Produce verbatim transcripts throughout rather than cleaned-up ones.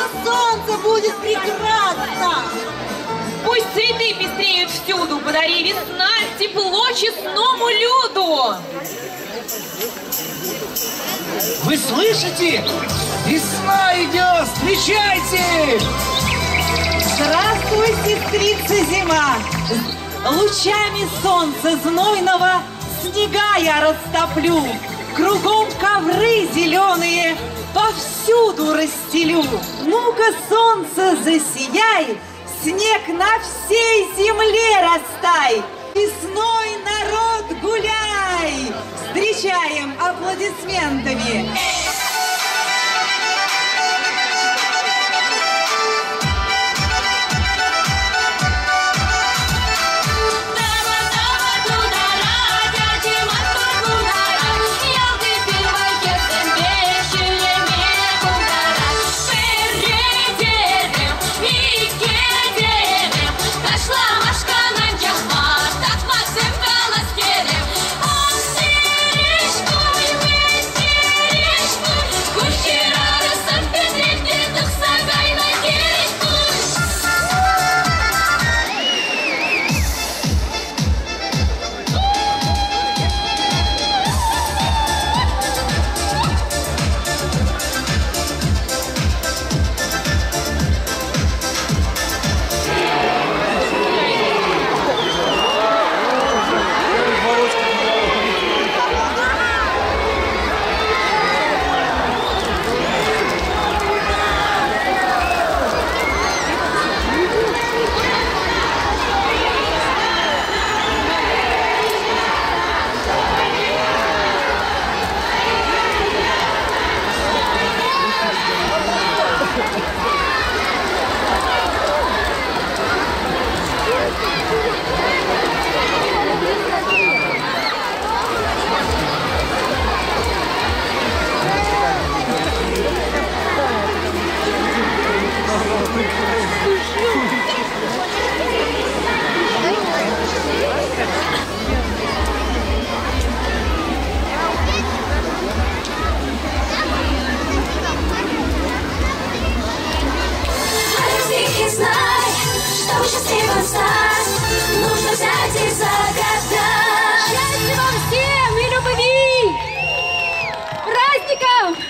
солнце будет прекрасно. Пусть цветы пестреют всюду, подари весна тепло честному люду. Вы слышите? Весна идет, встречайте! Здравствуй, сестрица зима! Лучами солнца знойного снега я растоплю, кругом ковры зеленые повсюду расстелю. Ну-ка, солнце, засияй, снег на всей земле растай, весной народ гуляй! Встречаем аплодисментами! Нужно взять и загадать. Счастья вам всем и любви! Праздником!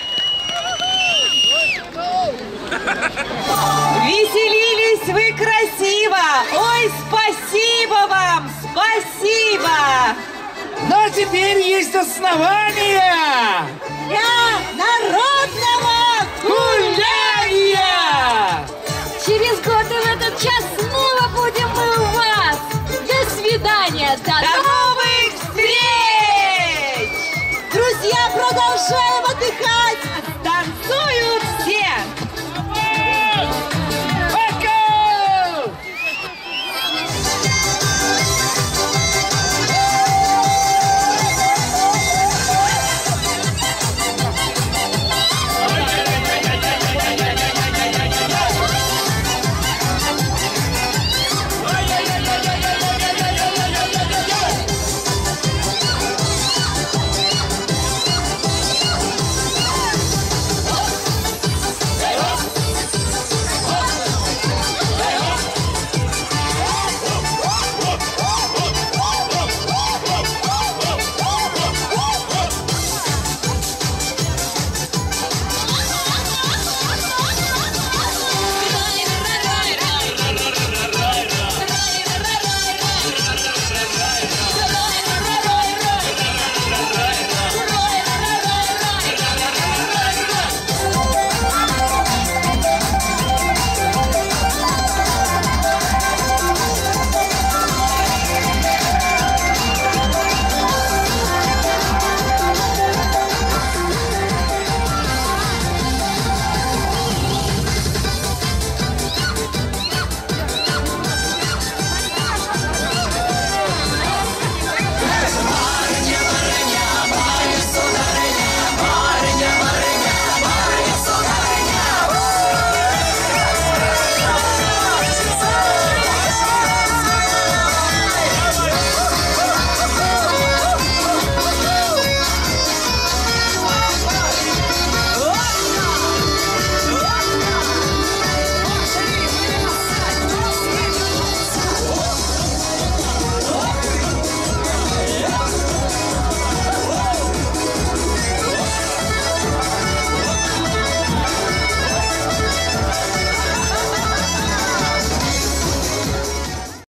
Веселились вы красиво! Ой, спасибо вам! Спасибо! Но теперь есть основания для народного гуляния! Через год и в этот час снова будем мы у вас! До свидания! До, До новых встреч! Друзья, продолжаем отдыхать!